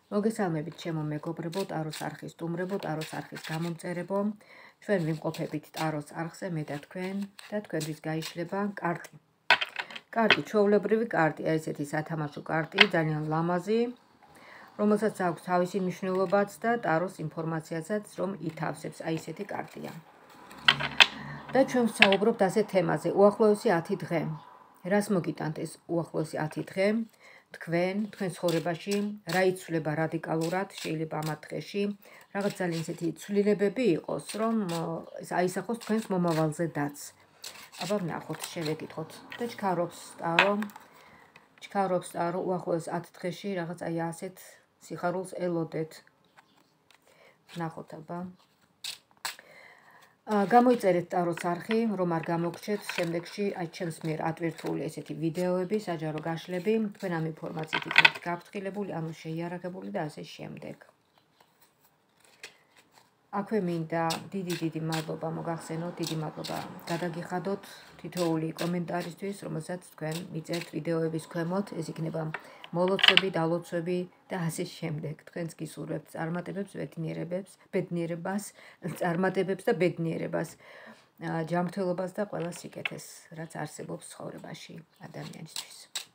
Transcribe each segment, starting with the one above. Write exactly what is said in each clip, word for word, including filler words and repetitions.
მოგესალმებით ჩემო მეგობრებო, ტაროს არხის სტუმრებო, ტაროს არხის გამომწერებო. ჩვენ ვიმყოფებით ტაროს არხზე მე და თქვენ და თქვენთვის გაიშლება კარტი. კარტი, ჩვეულებრივი კარტი, ესეთი სათამაშო კარტი, ძალიან ლამაზი, რომელსაც აქვს თავისი მნიშვნელობაც და ტაროს ინფორმაციასაც რომ ითავსებს, აი ესეთი კარტია. და ჩვენ ვსაუბრობთ ასეთ თემაზე, უახლოესი ათი დღე. რას მოგიტანთ ეს უახლოესი ათი დღე? თქვენ, თქვენ ცხოვრებაში რა იცვლება რადიკალურად, შეიძლება ამ დღეში რაღაც ძალიან ისეთი ცვლილებები იყოს, რომ ეს აისახოს თქვენს მომავალზე დაც. აბა ვნახოთ, შევეკითხოთ და ჩქარობს ტარო, ჩქარობს ტარო უახლოეს ათი დღეში რაღაც აი ასეთ სიხარულს ელოდეთ. ვნახოთ აბა. გამოიწერეთ ტაროს არხი, რომ არ გამოგრჩეთ შემდეგში აი ჩემს მიერ ატვირთული ესეთი ვიდეოები, საჯარო გაშლები, თქვენ ამ ინფორმაციით იქნებით გაფრთხილებული, ანუ შეიარაღებული და ასე შემდეგ. აქვე მინდა დიდი დიდი მადლობა მოგახსენოთ, დიდი მადლობა გადაგიხადოთ თითოეული კომენტარისთვის, რომელსაც თქვენ მიწერთ ვიდეოების ქვემოთ, ეს იქნება მოლოცვები, დალოცვები და ასე შემდეგ. თქვენს გისურვებთ წარმატებებს, ბედნიერებებს, ბედნიერებას, წარმატებებს და ბედნიერებას, ჯანმრთელობას და ყველა სიკეთეს, რაც არსებობს ცხოვრებაში ადამიანისთვის.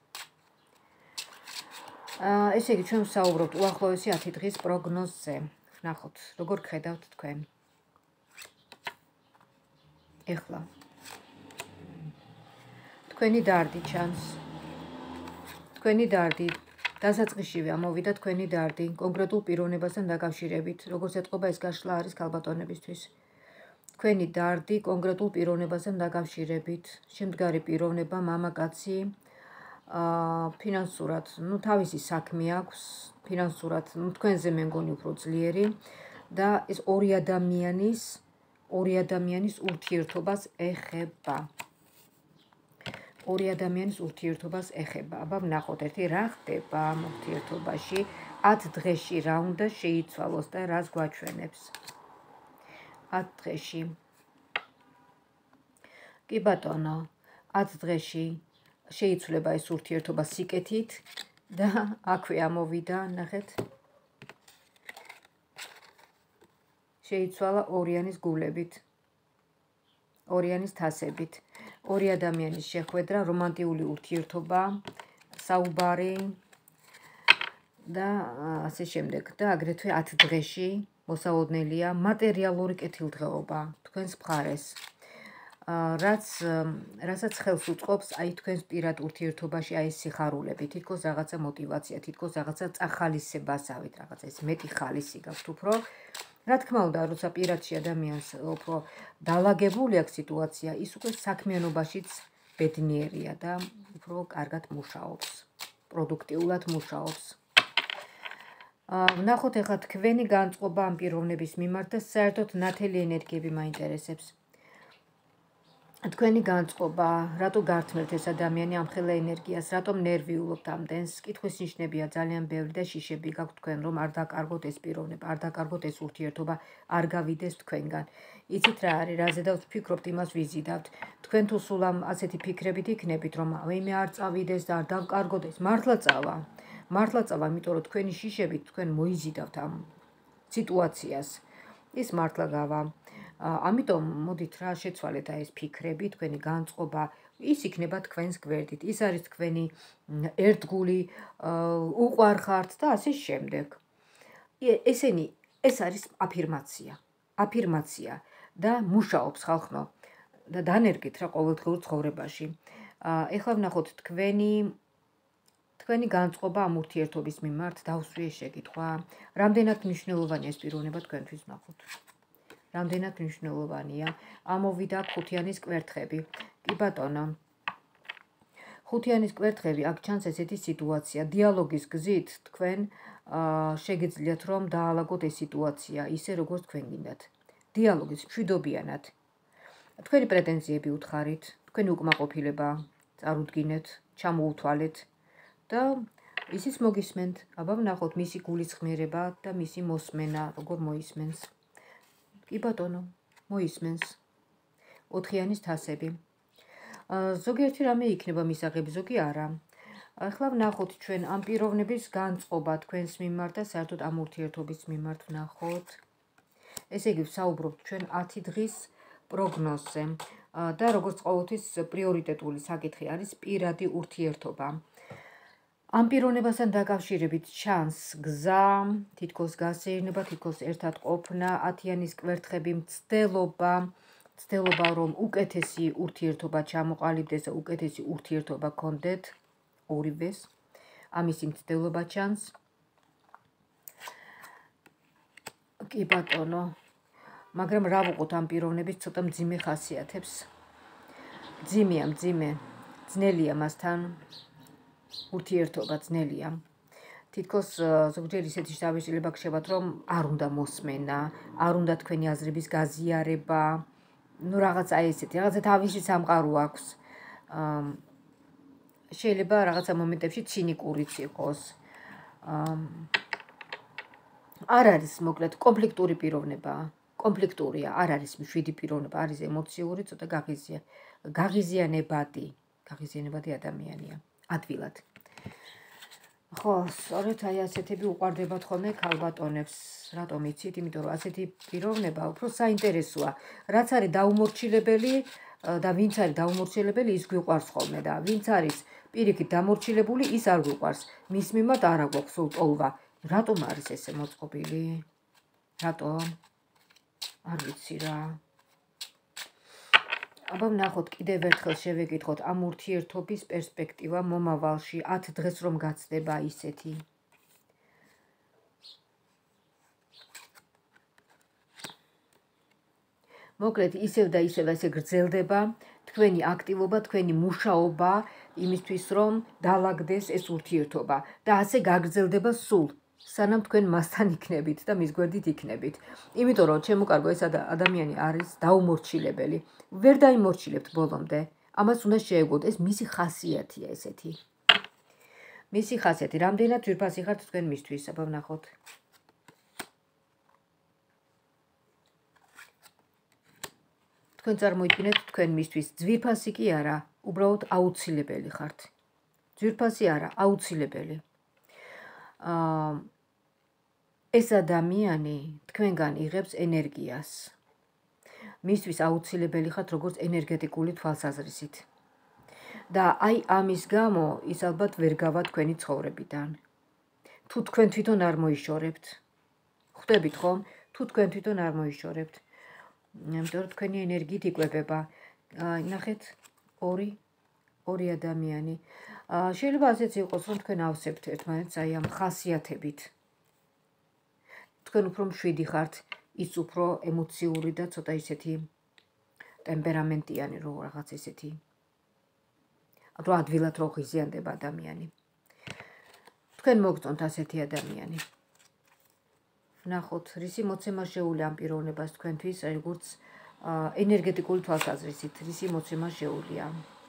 ესე იგი, ჩვენ ვსაუბრობთ უახლოესი ათი დღის პროგნოზზე. ვნახოთ, როგორ გხედავთ თქვენ. ეხლა თქვენი დარდი ჩანს. თქვენი დარდი დასაწყისშივე ამოვიდა თქვენი დარდი კონკრეტულ პიროვნებასთან დაკავშირებით, როგორც ეთყობა ეს გაშლა არის ქალბატონებისთვის. თქვენი დარდი კონკრეტულ პიროვნებასთან დაკავშირებით, შემდგარი პიროვნება, მამაკაცი, ფინანსურად, ну თავისი საქმე აქვს, ფინანსურად, ну თქვენზე მე მგონი უფრო ძლიერი და ეს ორი ადამიანის, ორი ადამიანის ურთიერთობას ეხება. ორი ადამიანის ურთიერთობას ეხება. აბა ვნახოთ ერთი რა ხდება ამ ურთიერთობაში, ათი დღეში რა უნდა შეიცვალოს და რას გვაჩვენებს. ათი დღეში. კი ბატონო, ათი დღეში შეიცვლება ეს ურთიერთობა სიკეთით და აქვე ამოვიდა, ნახეთ. შეიცვალა ორიანის გულებით. ორიანის თასებით. ორი ადამიანის შეხვედრა, რომანტიული ურთიერთობა, საუბარი და ასე შემდეგ. და აგრეთვე ათი დღეში მოსაოდნელია მატერიალური კეთილდღეობა თქვენს მხარეს. რაც რასაც ხელს უწყობს აი თქვენს პირად ურთიერთობაში აი ეს სიხარულები, თითქოს რაღაცა мотиваცია, თითქოს რაღაცა წახალისებასავით, რაღაცა ეს მეტი ხალისი გაქვთ უფრო. რა თქმა უნდა, როცა პირადში ადამიანს უფრო დალაგებული აქვს სიტუაცია, ის უკვე საქმიანობაშიც ბედნიერია და უფრო კარგად მუშაობს, პროდუქტიულად მუშაობს. ვნახოთ ახლა თქვენი განწყობა ამ პიროვნების მიმართ და საერთოდ ნათელი ენერგიები მაინტერესებს. თქვენი განწყობა, რატო გართმევთ ეს ადამიანი ამხელა ენერგიას, რატომ ნერვიულობთ ამდენს, კითხვის ნიშნებია ძალიან ბევრი და შიშები გაქვთ თქვენ, რომ არ დაკარგოთ ეს პიროვნება, არ დაკარგოთ ეს ურთიერთობა, არ გავიდეს თქვენგან. იცით რა არის, რაზედა ვფიქრობთ, იმას ვიზიდავთ. თქვენ თუ სულ ამ ასეთი ფიქრებით იქნებით, რომ მე არ წავიდეს და არ დავკარგოთ ეს, მართლა წავა. მართლა წავა, იმიტომ რომ თქვენი შიშებით თქვენ მოიზიდავთ ამ სიტუაციას. ის მართლა გავა. ამიტომ მოდით რა შეცვალეთ აი ეს ფიქრები, თქვენი განწყობა, ის იქნება თქვენს გვერდით. ის არის თქვენი ერთგული, უყვარ ხართ და ასე შემდეგ. ესენი, ეს არის აფირმაცია. აფირმაცია და მუშაობს ხალხო და დანერგით რა ყოველდღიურ ცხოვრებაში. ეხლა ვნახოთ თქვენი თქვენი განწყობა ამ ურთიერთობის მიმართ, დავსვი ეს შეკითხვა. რამდენად მნიშვნელოვანია ეს პიროვნება თქვენთვის, ვნახოთ. რამდენად მნიშვნელოვანია. ამოვიდა ხუთიანის კვერთხები. კი ბატონო. ხუთიანის კვერთხები, აქ ჩანს ესეთი სიტუაცია. დიალოგის გზით თქვენ შეგიძლიათ რომ დაალაგოთ ეს სიტუაცია, ისე როგორც თქვენ გინდათ. დიალოგის მშვიდობიანად. თქვენი პრეტენზიები უთხარით, თქვენი უკმაყოფილება წარუდგინეთ, ჩამოუთვალეთ და ისიც მოგისმენთ. აბა ვნახოთ მისი გულისხმიერება და მისი მოსმენა, როგორ მოისმენს. კი ბატონო, მოისმენს. ოთხიანის თასები. ზოგიერთი რამე იქნება მისაღები, ზოგი არა. ახლა ვნახოთ ჩვენ ამ პიროვნების განწყობა თქვენს მიმართ და საერთოდ ამ ურთიერთობის მიმართ ვნახოთ. ესე იგი ვსაუბრობთ ჩვენ ათი დღის პროგნოზზე და როგორც ყოველთვის პრიორიტეტული საკითხი არის პირადი ურთიერთობა. ამ პიროვნებასთან დაკავშირებით ჩანს გზა, თითქოს გასეირნება, თითქოს ერთად ყოფნა, ათიანის კვერთხები, მცდელობა, მცდელობა რომ უკეთესი ურთიერთობა ჩამოყალიბდეს და უკეთესი ურთიერთობა გქონდეთ ორივეს. ამისი მცდელობა ჩანს. კი ბატონო, მაგრამ რა ვუყოთ ამ პიროვნების ცოტა მძიმე ხასიათებს. მძიმეა, მძიმე, ძნელია მასთან ურთიერთობა, ძნელია. თითქოს ზოგჯერ ისეთი შთაბეჭდილება გქშებათ, რომ არ უნდა მოსმენა, არ უნდა თქვენი აზრების გაზიარება, ну რაღაცა ესეთი, რაღაცა თავისი სამყარო აქვს. შეიძლება რაღაცა მომენტებში ცინიკურიც იყოს. არ არის მოკლედ კონფლიქტური პიროვნება, კონფლიქტურია, არ არის მშვიდი პიროვნება, არის ემოციური, ცოტა გაღიზია, გაღიზიანებადი, გაღიზიანებადი ადამიანია, ადვილად. ხო, სწორედ აი ასეთები უყვარდებათ ხოლმე ქალბატონებს, რატომ იცით? იმიტომ რომ ასეთი პიროვნება უფრო საინტერესოა, რაც არის დაუმორჩილებელი და ვინც არის დაუმორჩილებელი, ის გვიყვარს ხოლმე და ვინც არის პირიქით დამორჩილებული, ის არ გვიყვარს. მის მიმართ არ აგვაქვს სულ ტოლვა. რატომ არის ესე მოწყობილი? რატომ? არ ვიცი რა. აბა ვნახოთ კიდევ ერთხელ შევეკითხოთ ამ ურთიერთობის პერსპექტივა მომავალში, ათ დღეს რომ გაცდება ისეთი. მოკლედ ისევ და ისევ ესე გრძელდება თქვენი აქტივობა, თქვენი მუშაობა იმისთვის რომ დაალაგდეს ეს ურთიერთობა და ასე გაგრძელდება სულ. სანამ თქვენ მასთან იქნებით და მის გვერდით იქნებით. იმიტომ რომ ჩემო კარგო ეს ადამიანი არის დაუმორჩილებელი. ვერ დაიმორჩილებთ ბოლომდე. ამას უნდა შეეგოთ, ეს მისი ხასიათია ესეთი. მისი ხასიათი, რამდენად ძვირფასი ხართ თქვენ მისთვის, აბა ვნახოთ. თქვენ წარმოიდგინეთ თქვენ მისთვის ძვირფასი კი არა, უბრალოდ აუცილებელი ხართ. ძვირფასი არა, აუცილებელი. აა ეს ადამიანი თქვენგან იღებს ენერგიას. მისთვის აუცილებელი ხართ როგორც ენერგეტიკული თვალსაზრისით. და აი ამის გამო ის ალბათ ვერ გავა თქვენი ცხოვრებიდან. თუ თქვენ თვითონ არ მოიშორებთ. ხვდებით ხომ? თუ თქვენ თვითონ არ მოიშორებთ. იმიტომ რომ თქვენი ენერგიით იკვებება. ნახეთ, ორი, ორი ადამიანი. შეიძლება ასეც იყოს, რომ თქვენ ავსებთ ერთმანეთს აი ამ ხასიათებით. თქვენ უფრო მშვიდი ხართ, ის უფრო ემოციური და ცოტა ისეთი ტემპერამენტიანი რო რაღაც ესეთი. რო ადვილად რო ღიზიანდება ადამიანი. თქვენ მოგწონთ ასეთი ადამიანი. ვნახოთ, რისი მოცემა შეუძლია ამ პიროვნებას თქვენთვის, როგორც ენერგეტიკული თვალსაზრისით, რისი მოცემა შეუძლია.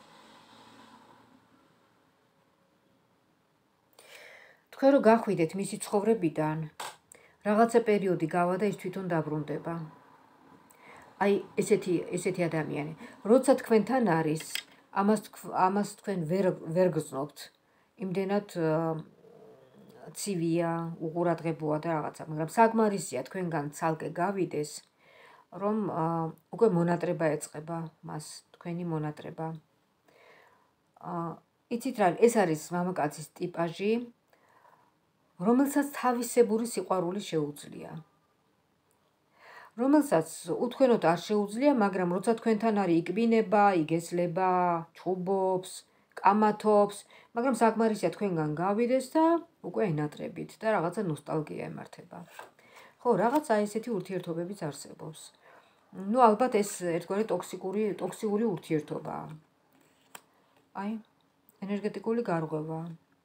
თქვენ რო გახვიდეთ მისი ცხოვრებიდან, რაღაცა პერიოდი გავა და ის თვითონ დაბრუნდება. აი ესეთი ესეთი ადამიანი. როცა თქვენთან არის, ამას ამას თქვენ ვერ ვერ გრძნობთ. იმდენად ცივია, უყურადღებოა და რაღაცა, მაგრამ საკმარისია თქვენგან ცალკე გავიდეს, რომ უკვე მონატრება ეწყება მას, თქვენი მონატრება. იცით რა, ეს არის მამაკაცის ტიპაჟი, რომელსაც თავისებური სიყვარული შეუძლია. რომელსაც უთქვენოდ არ შეუძლია, მაგრამ როცა თქვენთან არის იკბინება, იგესლება, ჩუბობს, კამათობს, მაგრამ საკმარისია თქვენგან გავიდეს და უკვე ენატრებით და რაღაცა ნოსტალგია ემართება. ხო, რაღაცა ესეთი ურთიერთობებიც არსებობს. ნუ ალბათ ეს ერთგვარი ტოქსიკური, ტოქსიური ურთიერთობაა. აი, ენერგეტიკული გარღვევა.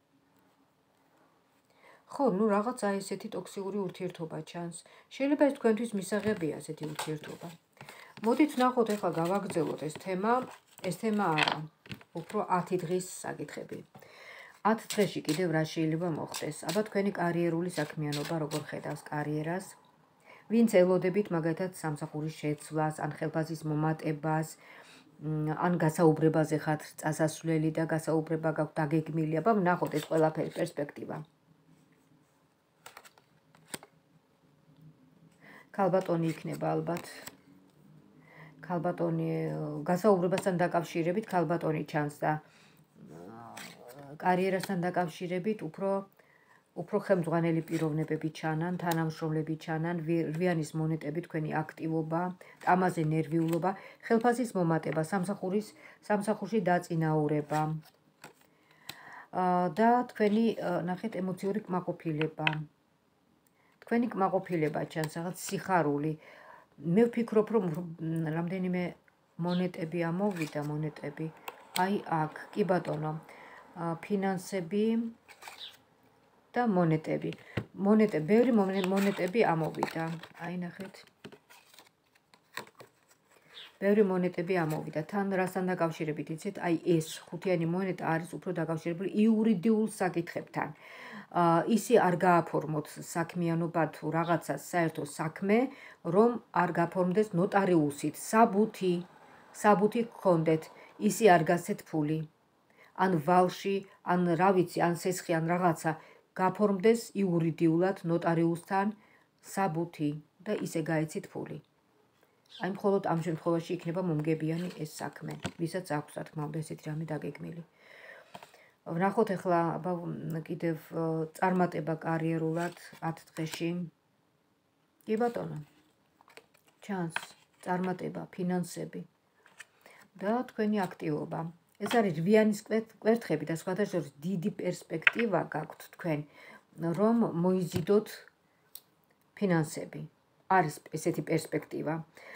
ხო, ნუ რაღაცა ესეთი ტოქსიკური ურთიერთობა ჩანს. შეიძლება ეს თქვენთვის მისაღებია ესეთი ურთიერთობა. მოდით ვნახოთ ახლა გავაგრძელოთ ეს თემა, ეს თემა არა, უფრო ათი დღის საკითხები. ათ დღეში კიდევ რა შეიძლება მოხდეს? აბა თქვენი კარიერული საქმიანობა როგორ ხედავს კარიერას? ვინც ელოდებით მაგალითად სამსახურის შეცვლას, ან ხელფასის მომატებას, ან გასაუბრებაზე ხართ წასასვლელი და გასაუბრება გაქვთ დაგეგმილი, აბა ვნახოთ ეს ყველაფერი პერსპექტივა. ქალბატონი იქნება ალბათ. ქალბატონი გასაუბრებასთან დაკავშირებით ქალბატონი ჩანს და კარიერასთან დაკავშირებით უფრო უფრო ხელმძღვანელი პიროვნებები ჩანან, თანამშრომლები ჩანან, რვიანის მონეტები თქვენი აქტივობა, ამაზე ნერვიულობა, ხელფასის მომატება, სამსახურის სამსახურში დაწინაურება და თქვენი ნახეთ ემოციური კმაყოფილება. თქვენი კმაყოფილება ჩანს, რაღაც სიხარული. მე ვფიქრობ, რომ რამდენიმე მონეტები ამოვიდა, მონეტები. აი აქ, კი ბატონო, ფინანსები და მონეტები. მონეტები, ბევრი მონეტები ამოვიდა. აი ნახეთ. ბევრი მონეტები ამოვიდა. თან რასთან დაკავშირებით იცით? აი ეს ხუთიანი მონეტა არის უფრო დაკავშირებული იურიდიულ საკითხებთან. ისი არ გააფორმოთ საქმიანობა თუ რაღაცა საერთო საქმე, რომ არ გაფორმდეს ნოტარიუსით, საბუთი, საბუთი გქონდეთ, ისი არ გასცეთ ფული. ან ვალში, ან რა ვიცი, ან სესხი, ან რაღაცა გაფორმდეს იურიდიულად ნოტარიუსთან საბუთი და ისე გაეცით ფული. აი მხოლოდ ამ შემთხვევაში იქნება მომგებიანი ეს საქმე, ვისაც აქვს რა თქმა უნდა ესეთი რამე დაგეგმილი. ვნახოთ ახლა კიდევ წარმატება კარიერულად ათ დღეში. კი ბატონო. ჩანს წარმატება, ფინანსები და თქვენი აქტივობა. ეს არის რვიანის კვერთხები და სხვათა შორის დიდი პერსპექტივა გაქვთ თქვენ, რომ მოიზიდოთ ფინანსები. არის ესეთი პერსპექტივა.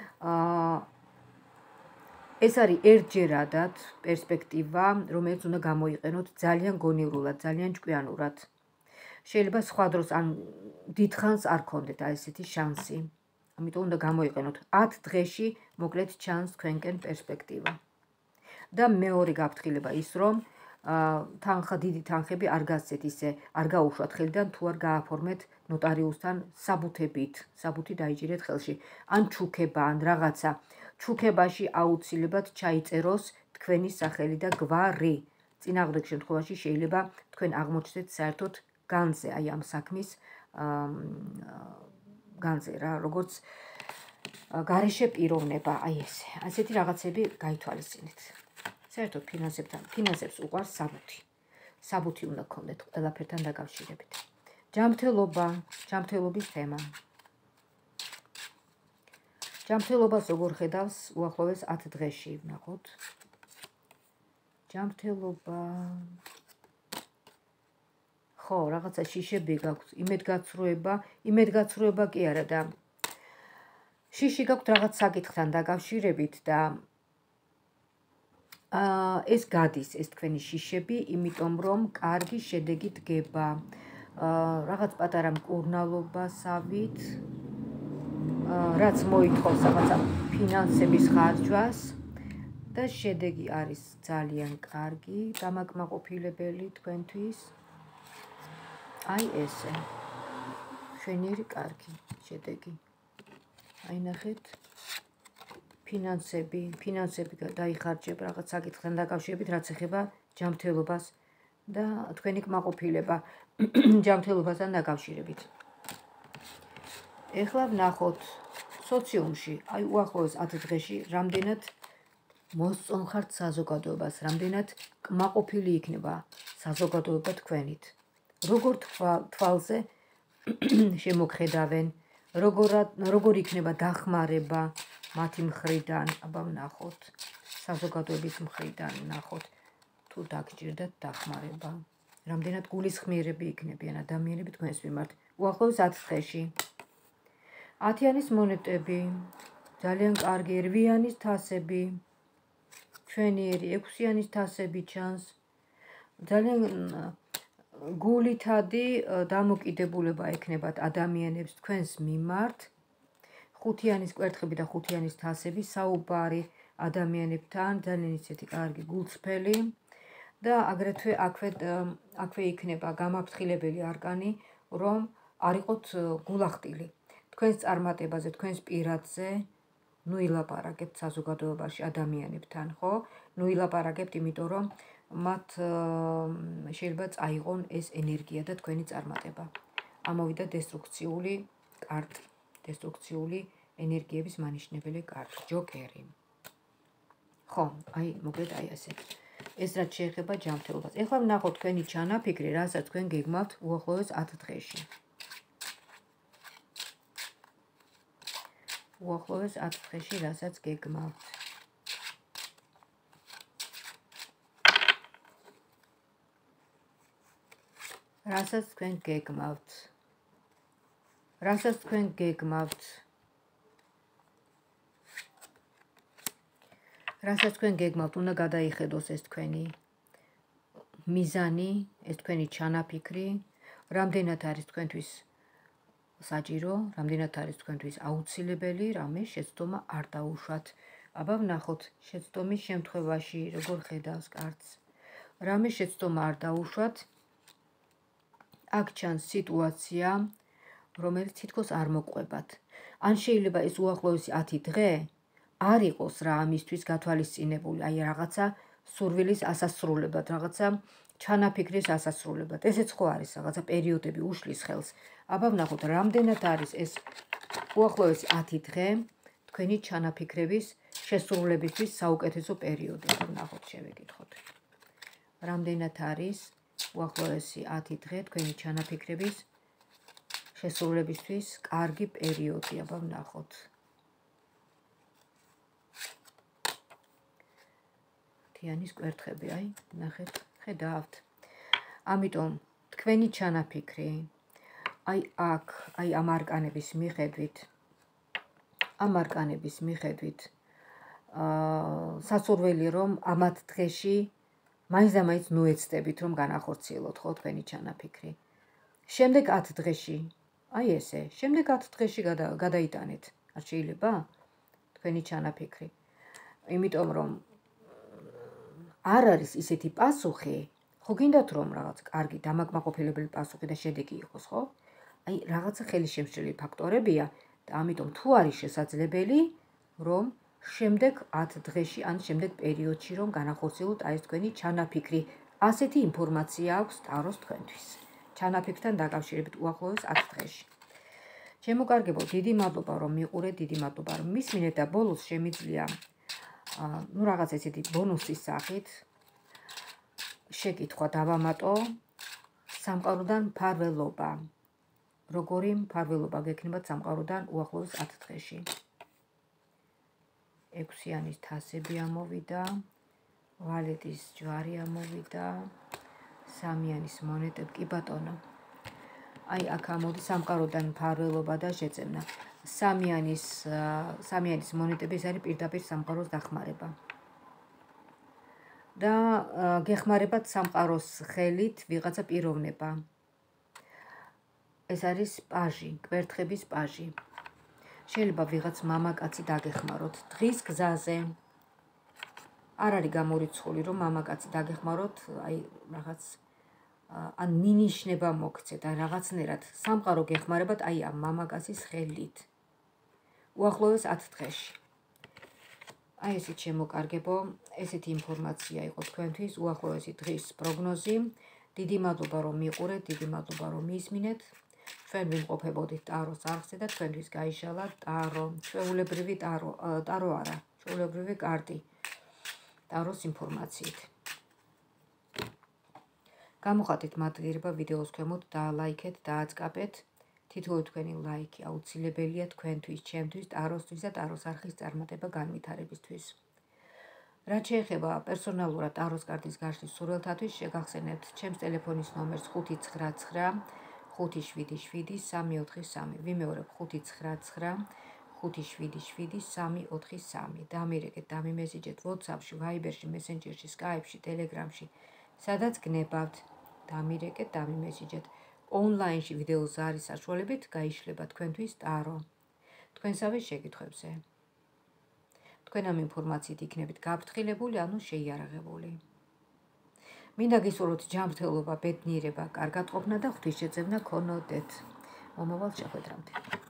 ეს არის ერთჯერადად პერსპექტივა, რომელიც უნდა გამოიყენოთ ძალიან გონივრულად, ძალიან ჭკვიანურად. შეიძლება სხვა დროს ან დიდხანს არ გქონდეთ აი ესეთი შანსი. ამიტომ უნდა გამოიყენოთ. ათ დღეში მოკლედ ჩანს თქვენკენ პერსპექტივა. და მეორე გაფრთხილება ის, რომ თანხა, დიდი თანხები არ გასცეთ ისე, არ გაუშვათ ხელიდან, თუ არ გააფორმეთ ნოტარიუსთან საბუთებით, საბუთი დაიჭირეთ ხელში. ან ჩუქება, ან რაღაცა. ჩუქებაში აუცილებლად ჩაიწეროს თქვენი სახელი და გვარი. წინააღმდეგ შემთხვევაში შეიძლება თქვენ აღმოჩნდეთ საერთოდ განზე, აი ამ საქმის განზე რა, როგორც გარეშე პიროვნება, აი ესე. ასეთი რაღაცები გაითვალისწინეთ. საერთოდ ფინანსებთან, ფინანსებს უყვარს საბუთი. საბუთი უნდა გქონდეთ ყველაფერთან დაკავშირებით. ჯანმრთელობა, ჯანმრთელობის თემა. ჯანმრთელობას როგორ ხედავს უახლოეს ათ დღეში, ვნახოთ. ჯანმრთელობა. ხო, რაღაცა შიშები გაქვთ, იმედგაცრუება, იმედგაცრუება კი არა და შიში გაქვთ რაღაც საკითხთან დაკავშირებით და ეს გადის, ეს თქვენი შიშები, იმიტომ რომ კარგი შედეგი დგება. რაღაც პატარა მკურნალობასავით, რაც მოითხოვს რაღაცა ფინანსების ხარჯვას და შედეგი არის ძალიან კარგი, დამაკმაყოფილებელი თქვენთვის. აი ესე. შვენიერი კარგი შედეგი. აი ნახეთ. ფინანსები, ფინანსები დაიხარჯება რაღაც საკითხთან დაკავშირებით, რაც ეხება ჯანმრთელობას და თქვენი კმაყოფილება ჯანმრთელობასთან დაკავშირებით. ეხლა ვნახოთ სოციუმში, აი უახლოეს ათ დღეში, რამდენად მოსწონხართ საზოგადოებას, რამდენად კმაყოფილი იქნება საზოგადოება თქვენით. როგორ თვალზე შემოგხედავენ, როგორ იქნება დახმარება მათი მხრიდან, აბა ვნახოთ, საზოგადოების მხრიდან ვნახოთ, თუ დაგჭირდათ დახმარება. რამდენად გულისხმიერები იქნებიან ადამიანები თქვენს მიმართ. უახლოეს ათ დღეში. ათიანის მონეტები, ძალიან კარგი, რვიანის თასები, ჩვენიერი, ექვსიანის თასები ჩანს. ძალიან გულითადი დამოკიდებულება ექნებათ ადამიანებს თქვენს მიმართ. ხუთიანის კვერთხები და ხუთიანის თასები, საუბარი ადამიანებთან, ძალიან ისეთი კარგი გულწრფელი და აგრეთვე აქვე იქნება გამაფრთხილებელი არკანი, რომ არ იყოთ გულახტილი. თქვენს წარმატებაზე, თქვენს პირადზე ნუ ილაპარაკებთ საზოგადოებაში ადამიანებთან, ხო? ნუ ილაპარაკებთ, იმიტომ რომ მათ შეიძლება წაიღონ ეს ენერგია და თქვენი წარმატება. ამოვიდა დესტრუქციული კარტი, დესტრუქციული ენერგიების მანიშნებელი კარტი, ჯოკერი. ხო, აი, მოკლედ აი ასე. ეს რაც შეეხება ჯანმრთელობას. ეხლა ვნახოთ თქვენი ჩანაფიქრი, რასაც თქვენ გეგმავთ უახლოეს ათ დღეში. უახლოეს ათ დღეში, რასაც გეგმავთ. რასაც თქვენ გეგმავთ. რასაც თქვენ გეგმავთ. რასაც თქვენ გეგმავთ, უნდა გადაიხედოს ეს თქვენი მიზანი, ეს თქვენი ჩანაფიქრი, რამდენად არის თქვენთვის საჭირო, რამდენად არის თქვენთვის აუცილებელი, რამე შეცდომა არ დაუშვათ. აბა ვნახოთ, შეცდომის შემთხვევაში როგორ ხედავს კარტს. რამე შეცდომა არ დაუშვათ. აქ ჩანს სიტუაცია, რომელიც თითქოს არ მოყვებათ. ან შეიძლება ეს უახლოესი ათი დღე არ იყოს რა ამისთვის გათვალისწინებული, აი რაღაცა სურვილის ასასრულებლად, რაღაცა ჩანაფიქრის ასასრულებლად. ესეც ხო არის რაღაცა პერიოდები უშლის ხელს. აბა ვნახოთ, რამდენად არის ეს უახლოესი ათი დღე თქვენი ჩანაფიქრების შესრულებისთვის საუკეთესო პერიოდი. აბა ვნახოთ, შევეკითხოთ. რამდენად არის უახლოესი ათი დღე თქვენი ჩანაფიქრების შესრულებისთვის კარგი პერიოდი. აბა ვნახოთ. თიანის კვერთხები, აი, ნახეთ, ხედავთ. ამიტომ თქვენი ჩანაფიქრი, აი აქ, აი ამ არკანების მიხედვით, ამ არკანების მიხედვით, აა სასურველი რომ ამ ათ დღეში მაინც და მაინც ნუ ეცდებით რომ განახორციელოთ ხო თქვენი ჩანაფიქრი. შემდეგ ათ დღეში, აი ესე, შემდეგ ათ დღეში გადაიტანეთ. არ შეიძლება თქვენი ჩანაფიქრი. იმიტომ რომ არ არის ისეთი პასუხი, ხო გინდათ რომ რაღაც კარგი დამაკმაყოფილებელი პასუხი და შედეგი იყოს, ხო? აი რაღაცა ხელისშემშლელი ფაქტორებია და ამიტომ თუ არის შესაძლებელი, რომ შემდეგ ათ დღეში ან შემდეგ პერიოდში რომ განახორციელოთ აი ეს თქვენი ჩანაფიქრი. ასეთი ინფორმაცია აქვს ტაროს თქვენთვის. ჩანაფიქრთან დაკავშირებით უახლოეს ათ დღეში. შემოკარგებო, დიდი მადლობა რომ მიყურეთ, დიდი მადლობა რომ მისმინეთ და ბოლოს შემიძლია ну რაღაც ესეთი ბონუსის სახით შეკითხვა დავამატო სამყაროდან მფარველობა. როგორი მფარველობა გექნებათ სამყაროდან უახლოეს ათ დღეში. ექვსიანის თასები ამოვიდა, ვალეტის ჯვარი ამოვიდა, სამიანის მონეტები, კი ბატონო. აი აქ ამოდის სამყაროდან მფარველობა და შეძენა. სამიანის სამიანის მონეტები ეს არის პირდაპირ სამყაროს დახმარება. და გეხმარებათ სამყაროს ხელით ვიღაცა პიროვნება. ეს არის პაჟი, კვერთხების პაჟი. შეიძლება ვიღაც მამაკაცი დაგეხმაროთ დღის გზაზე. არ არის გამორიცხული რომ მამაკაცი დაგეხმაროთ, აი რაღაც ან მინიშნება მოგცეთ, ან რაღაცნაირად სამყარო გეხმარებათ აი ამ მამაკაცის ხელით. უახლოეს ათ დღეში. აი ესეთ შემოკარგებო, ესეთი ინფორმაცია იყო თქვენთვის, უახლოესი დღის პროგნოზი. დიდი მადლობა რომ მიყურეთ, დიდი მადლობა რომ მიისმინეთ. ჩვენ ვიმყოფებოდით ტაროს არხზე და თქვენთვის გაიშალა ტარო, ჩვეულებრივი ტარო, ტარო არა, ჩვეულებრივი კარტი ტაროს ინფორმაციით. გამოხატეთ მადლიერება ვიდეოს ქვემოთ, დაალაიქეთ, დააწყაბეთ. თითოეული თქვენი ლაიქი აუცილებელია თქვენთვის, ჩემთვის, ტაროსთვის და ტაროს არხის წარმატება განვითარებისთვის. რაც შეეხება პერსონალურად ტაროს კარტის გაშლის სურვილთათვის, შეგახსენებთ ჩემს ტელეფონის ნომერს ხუთი ცხრა ცხრა ხუთი შვიდი შვიდი სამი ოთხი სამი. ვიმეორებ ხუთი ცხრა ცხრა ხუთი შვიდი შვიდი სამი ოთხი სამი. დამირეკეთ, დამიმესიჯეთ WhatsApp-ში, Viber-ში, Messenger-ში, Skype-ში, Telegram-ში, სადაც გნებავთ. დამირეკეთ, დამიმესიჯეთ. ონლაინში ვიდეოს ზარის საშუალებით გაიშლება თქვენთვის ტარო. თქვენსავე შეკითხვებზე. თქვენ ამ ინფორმაციით იქნებით გაფრთხილებული, ანუ შეიარაღებული. მინდა გისურვოთ ჯანმრთელობა, ბედნიერება, კარგად ყოფნა და ღვთისშეწევნა ქონოდეთ. მომავალ შეხვედრამდე.